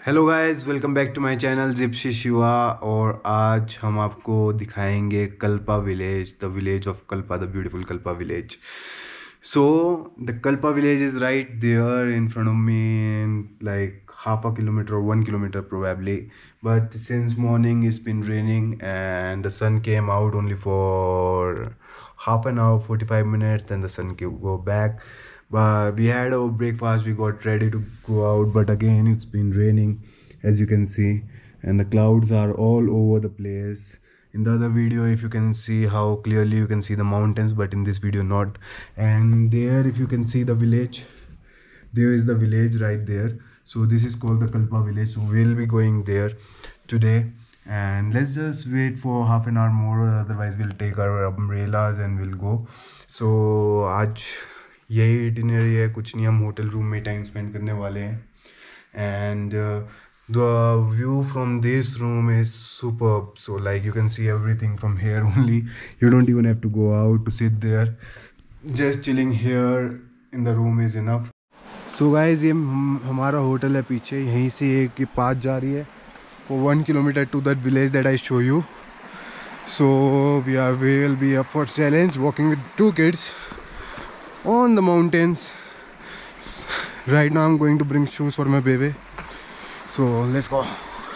Hello guys, welcome back to my channel Gypsy Shiva. और आज हम आपको दिखाएंगे Kalpa village, the village of Kalpa, the beautiful Kalpa village. So the Kalpa village is right there in front of me, in like half a kilometer or 1 kilometer probably. But since morning it's been raining and the sun came out only for half an hour, 45 minutes, then the sun can go back. But we had our breakfast, we got ready to go out, but again it's been raining, as you can see, and the clouds are all over the place. In the other video, if you can see how clearly you can see the mountains, but in this video not. And there, if you can see the village, there is the village right there. So this is called the Kalpa village, so we'll be going there today. And let's just wait for half an hour more, otherwise we'll take our umbrellas and we'll go. So आज यही itinerary है, कुछ नहीं, हम hotel room में time spend करने वाले हैं. And the view from this room is superb, so like you can see everything from here only. You don't even have to go out to sit there, just chilling here in the room is enough. So guys, ये हमारा hotel है पीछे, यहीं से एक path जा रही है for 1 kilometer to that village that I show you. So we will be up for challenge, walking with 2 kids on the mountains. Right now I'm going to bring shoes for my baby, so let's go.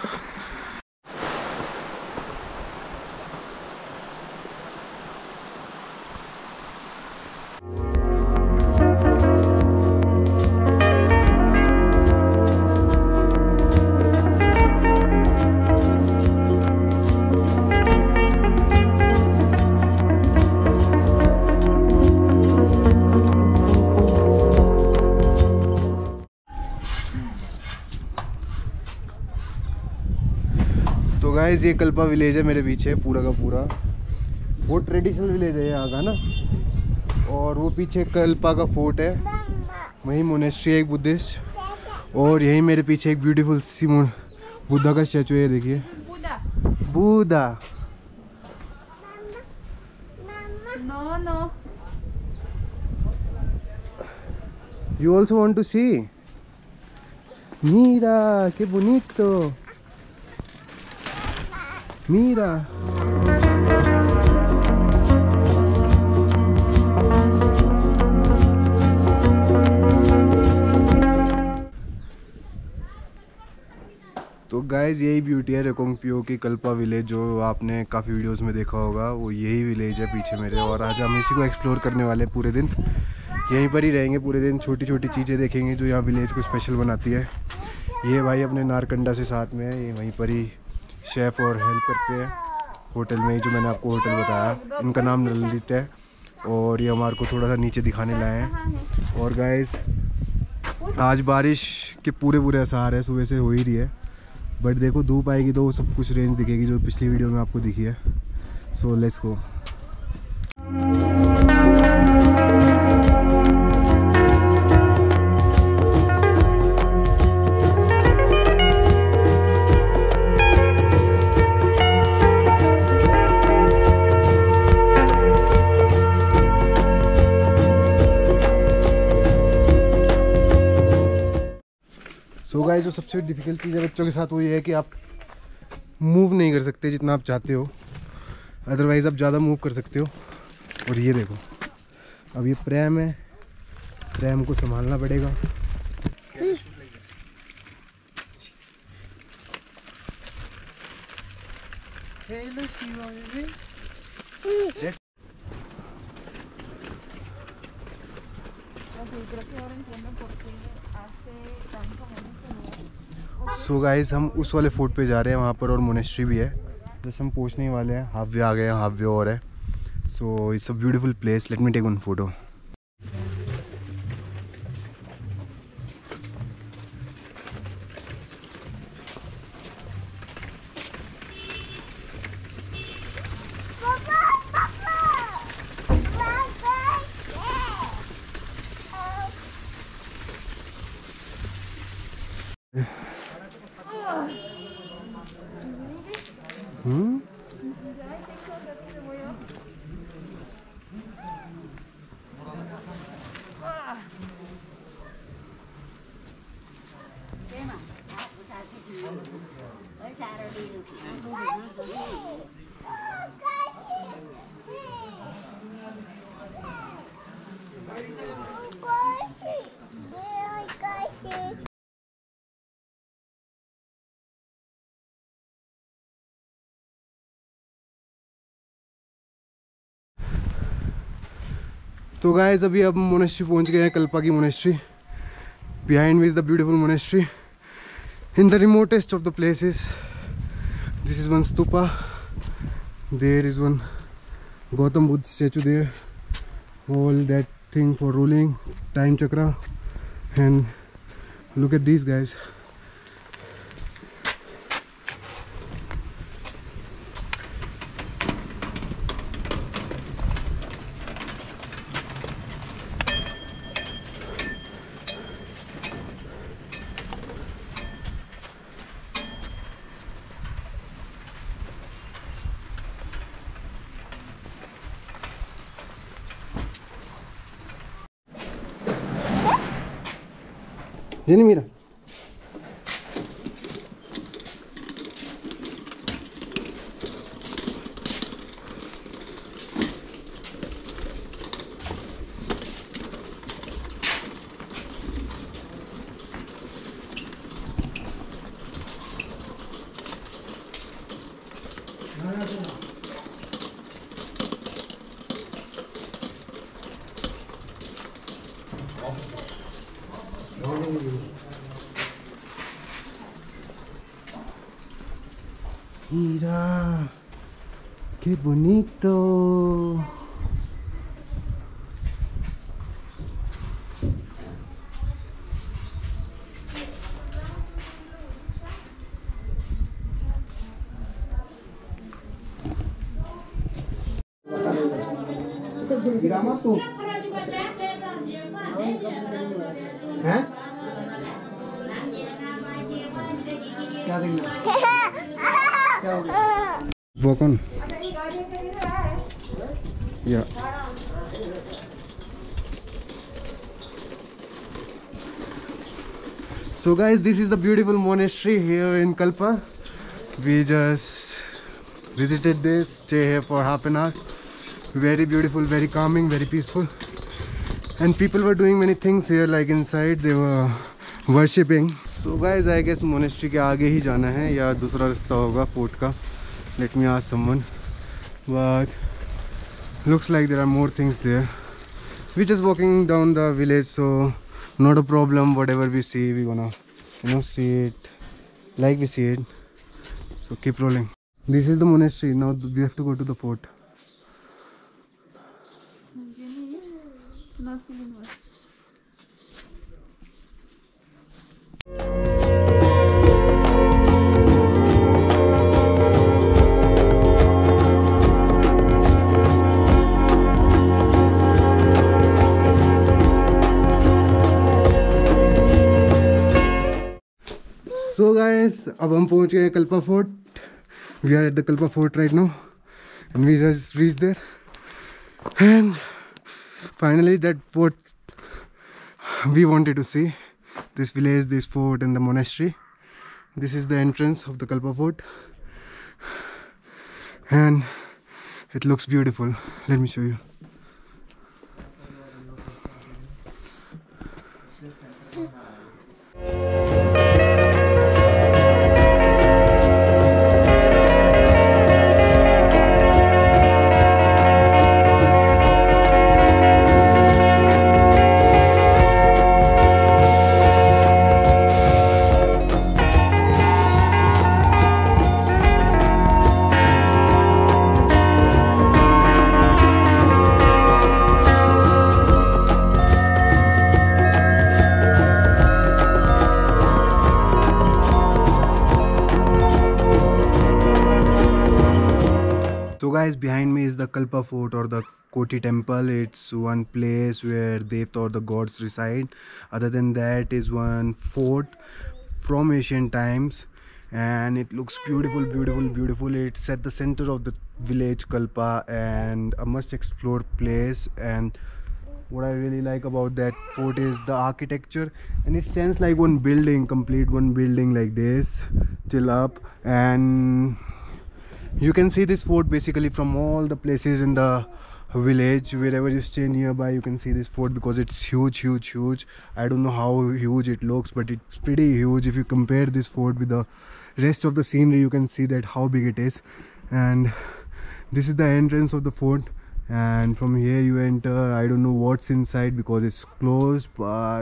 तो guys, ये Kalpa village है मेरे पीछे, पूरा का पूरा वो traditional village है यहाँ का ना. और वो पीछे कल्पा का फोर्ट है, वहीं मोनेस्ट्री है एक बुद्धिस्ट. और यहीं मेरे पीछे एक ब्यूटीफुल सी बुद्धा का स्टैचू है, देखिए Buddha. No. You also want to see? Mira, qué bonito. Mira. तो गाइज, यही ब्यूटी है रेकोंगपियो की कल्पा विलेज, जो आपने काफ़ी वीडियोस में देखा होगा. वो यही विलेज है पीछे मेरे. और आज हम इसी को एक्सप्लोर करने वाले हैं. पूरे दिन यहीं पर ही रहेंगे, पूरे दिन छोटी छोटी चीज़ें देखेंगे जो यहाँ विलेज को स्पेशल बनाती है. ये भाई अपने नारकंडा से साथ में है, ये वहीं पर ही शेफ़ और हेल्प करते हैं होटल में, जो मैंने आपको होटल बताया. इनका नाम ललित है. और ये हमारे को थोड़ा सा नीचे दिखाने लाए हैं. और गाइस, आज बारिश के पूरे आसार है, सुबह से हो ही रही है. बट देखो, धूप आएगी तो वो सब कुछ रेंज दिखेगी जो पिछली वीडियो में आपको दिखी है. So let's go. So guys, जो सबसे डिफ़िकल्ट चीज़ है बच्चों के साथ वो ये है कि आप मूव नहीं कर सकते जितना आप चाहते हो, अदरवाइज़ आप ज़्यादा मूव कर सकते हो. और ये देखो, अब ये प्रैम है, प्रैम को संभालना पड़ेगा. सो गाइस, हम उस वाले फोर्ट पे जा रहे हैं, वहाँ पर और मोनेस्ट्री भी है. जैसे हम पहुँचने ही वाले हैं, हाफ वे आ गए हैं, हाफ वे और है. So it's a beautiful place. Let me take one photo. तो गाइस अभी अब मोनेस्ट्री पहुंच गए हैं, कल्पा की monastery. Behind me is the beautiful monastery in the remotest of the places. This is one stupa, there is one Gautam Buddha statue there, all that thing for ruling, time chakra, and look at these guys. ये नहीं मेरा। Mira, qué bonito. Gira tú. ¿Eh? क्या देखना? क्या हो गया? वो कौन? या So guys, this is the beautiful monastery here in Kalpa. We just visited this, stay here for half an hour. Very beautiful, very calming, very peaceful. And people were doing many things here, like inside they were worshipping. So guys, I guess monastery के आगे ही जाना है या दूसरा रास्ता होगा fort का. Let me ask someone. But looks like there are more things there. We're just walking down the village, so not a problem. Whatever we see, we're gonna see it like we see it. So keep rolling. This is the monastery. Now we have to go to the fort. So guys, अब हम पहुंच गए Kalpa fort. We are at the Kalpa fort right now, and we just reached there. And finally, that fort we wanted to see. This village, this fort, and the monastery. This is the entrance of the Kalpa fort, and it looks beautiful. Let me show you. So guys, behind me is the Kalpa fort or the Koti temple. It's one place where Devta or the gods reside. Other than that is one fort from ancient times, and it looks beautiful, beautiful, beautiful. It's at the center of the village Kalpa and a must explore place. And What I really like about that fort is the architecture, and it stands like one building, complete one building like this, till up. And you can see this fort basically from all the places in the village. Wherever you stay nearby, you can see this fort because it's huge, huge, huge. I don't know how huge it looks, but it's pretty huge. If you compare this fort with the rest of the scenery, you can see that how big it is. And this is the entrance of the fort, and from here you enter. I don't know what's inside because it's closed, but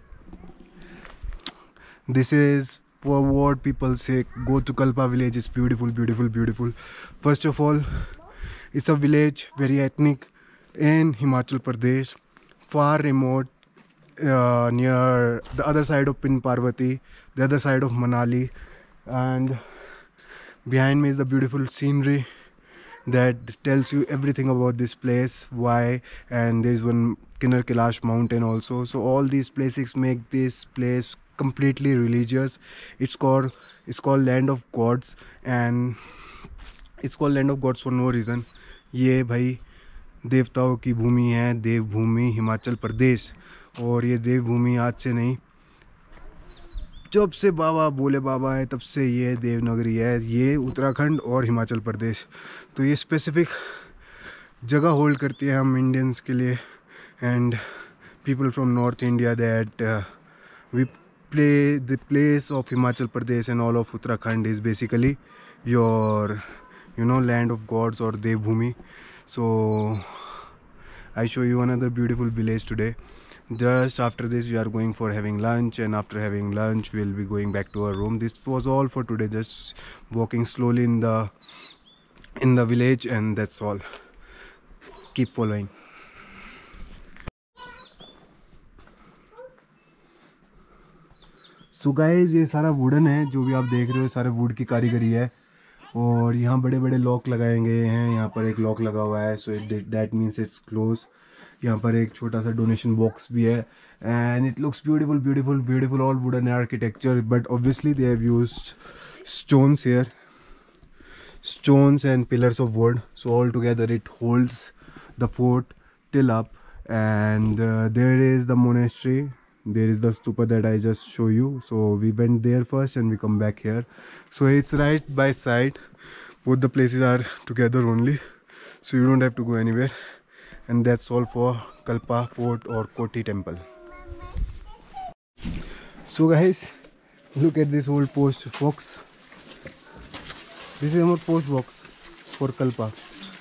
this is for what people say go to Kalpa village. It's beautiful, beautiful, beautiful. First of all, it's a village very ethnic in Himachal Pradesh, far remote, near the other side of Pin Parvati, the other side of Manali. And behind me is the beautiful scenery that tells you everything about this place, why. And there's one Kinnar Kailash mountain also. So all these places make this place completely religious. It's called land of gods, and it's called land of gods for no reason. ये भाई देवताओं की भूमि है, देवभूमि हिमाचल प्रदेश। और ये देवभूमि आज से नहीं, जब से बाबा भोले बाबा है तब से ये देवनगरी है, ये उत्तराखंड और हिमाचल प्रदेश। तो ये स्पेसिफिक जगह होल्ड करती है हम इंडियंस के लिए, and people from north India, that we play the place of Himachal Pradesh and all of Uttarakhand is basically your land of gods or Devbhumi. So I show you another beautiful village today. Just after this we are going for having lunch, and after having lunch we'll be going back to our room. This was all for today, just walking slowly in the village, and that's all. Keep following. So guys, ये सारा wooden है, जो भी आप देख रहे हो सारा वुड की कारीगरी है। और यहाँ बड़े बड़े लॉक लगाए गए हैं। यहाँ पर एक लॉक लगा हुआ है, so that means it's close. यहाँ पर एक छोटा सा डोनेशन बॉक्स भी है, and it looks beautiful, beautiful, beautiful. All wooden architecture, but obviously they have used stones here, stones and pillars of wood. So all together it holds the fort till up. And there is the monastery. There is the stupa that I just show you. So we went there first and we come back here. So it's right by side, both the places are together only, so you don't have to go anywhere. And that's all for Kalpa Fort or Koti Temple. So guys, look at this old post box. This is our post box for Kalpa.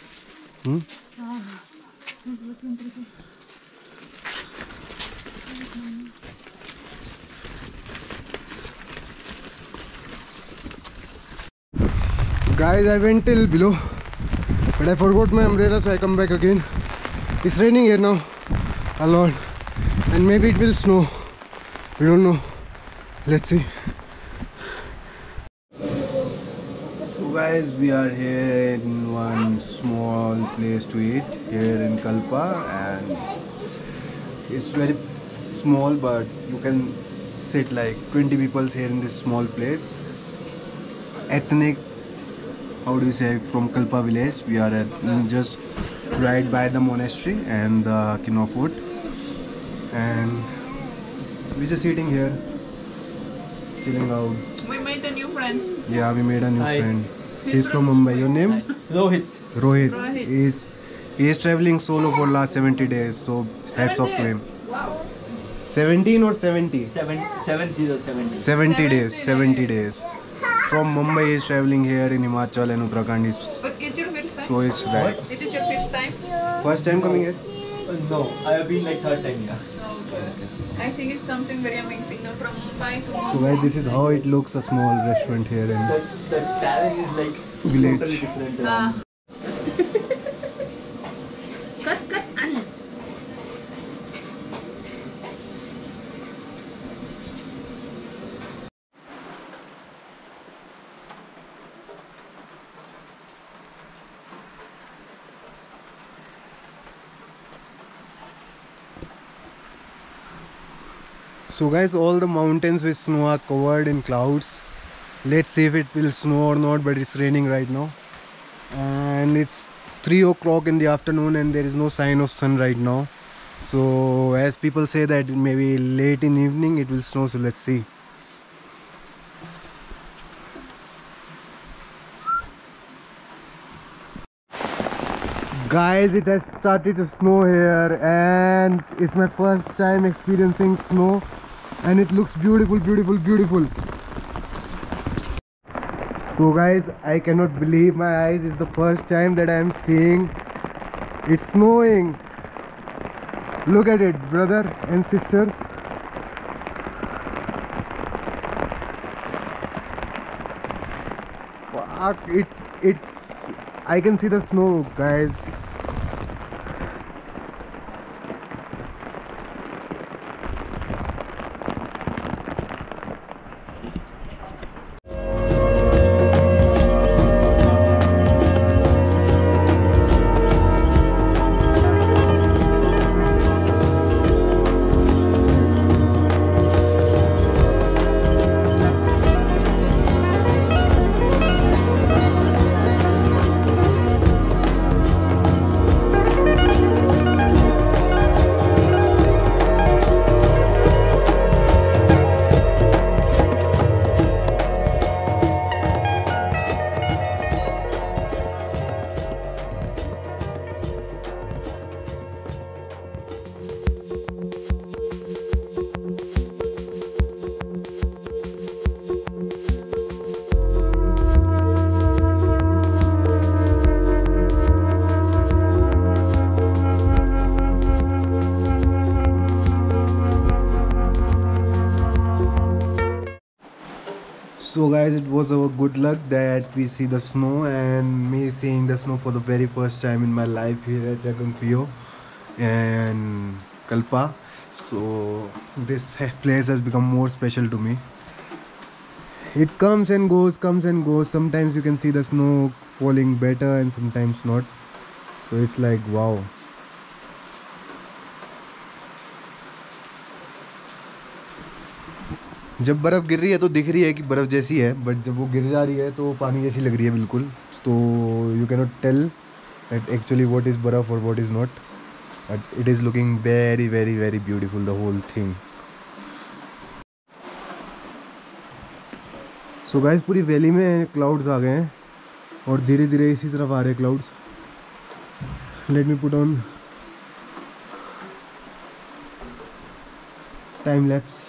Guys, I went till below, but I forgot my umbrella, so I come back again. It's raining here now a lot, and maybe it will snow. We don't know. Let's see. So guys, we are here in one small place to eat here in Kalpa, and it's very small, but you can sit like 20 people here in this small place. Ethnic, how do you say, from Kalpa village. We are at just right by the monastery and the Kinnaur Fort, and we're just sitting here, chilling out. We made a new friend. Yeah, we made a new Hi. friend. He's from Mumbai. Your name? Rohit. Rohit. Rohit. He is traveling solo for last 70 days. So hats off to him. Wow. 17 or 70? 70. 70 days. 70 days. From Mumbai, he is traveling here in Himachal and Uttarakhand. But is your first time? So it's right. This is your first time? First time coming here? No, I have been like third time here. I think it's something very amazing. No, from Mumbai to So guys, this is how it looks, a small restaurant here in The talent is like Village. totally different. cut. So guys, all the mountains with snow are covered in clouds. Let's see if it will snow or not, but it's raining right now. And it's 3 o'clock in the afternoon and there is no sign of sun right now. So as people say that maybe late in evening it will snow, so let's see. Guys, it has started to snow here and it's my first time experiencing snow and it looks beautiful, beautiful, beautiful. So guys, I cannot believe my eyes. It's the first time that I am seeing it snowing. Look at it, brother and sisters. Fuck, it's I can see the snow, guys. So guys, it was our good luck that we see the snow, and me seeing the snow for the very first time in my life here at Jagampio and Kalpa. So this place has become more special to me. It comes and goes, comes and goes. Sometimes you can see the snow falling better and sometimes not. So it's like wow. जब बर्फ़ गिर रही है तो दिख रही है कि बर्फ़ जैसी है, बट जब वो गिर जा रही है तो पानी जैसी लग रही है बिल्कुल. तो you can not tell that actually what is बर्फ़ और what is not, but it is looking very very very beautiful the whole thing. So guys, पूरी वैली में क्लाउड्स आ गए हैं और धीरे धीरे इसी तरफ आ रहे हैं clouds. Let me put on time lapse.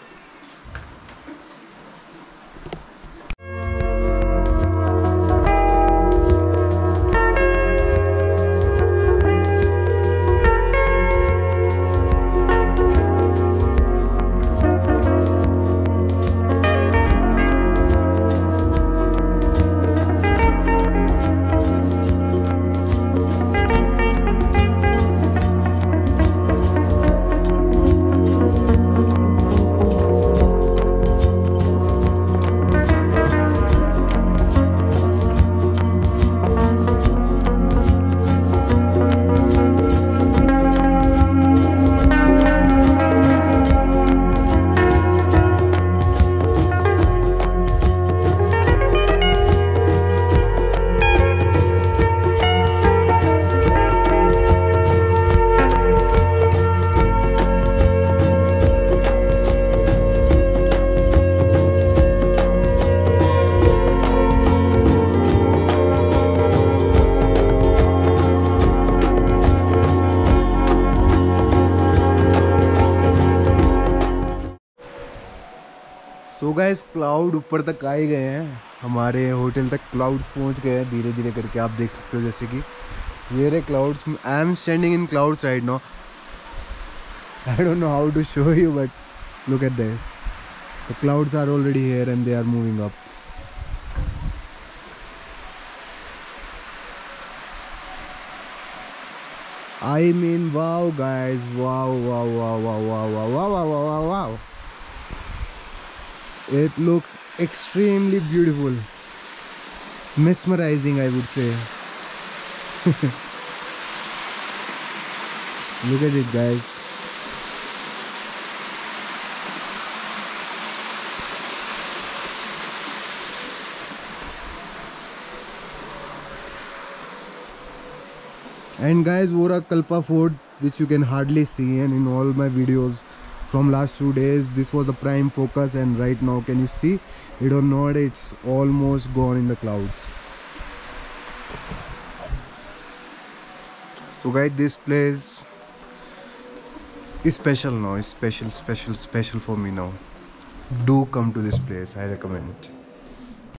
So guys, cloud ऊपर तक आ ही गए हैं, हमारे होटल तक क्लाउड्स पहुंच गए हैं धीरे धीरे करके. आप देख सकते हो जैसे कि ये रहे clouds. I am standing in clouds right now. I don't know how to show you, but look at this. The clouds are already here and they are moving up. I mean, wow guys, wow, wow, wow, wow, wow, wow, wow, wow, wow, wow, wow. It looks extremely beautiful. Mesmerizing, I would say. Look at it, guys. And guys, Vora Kalpa Fort, which you can hardly see, and in all my videos from last 2 days, this was the prime focus. And right now, can you see it or not? It's almost gone in the clouds. So guys, this place is special now. It's special for me now. Do come to this place. I recommend it.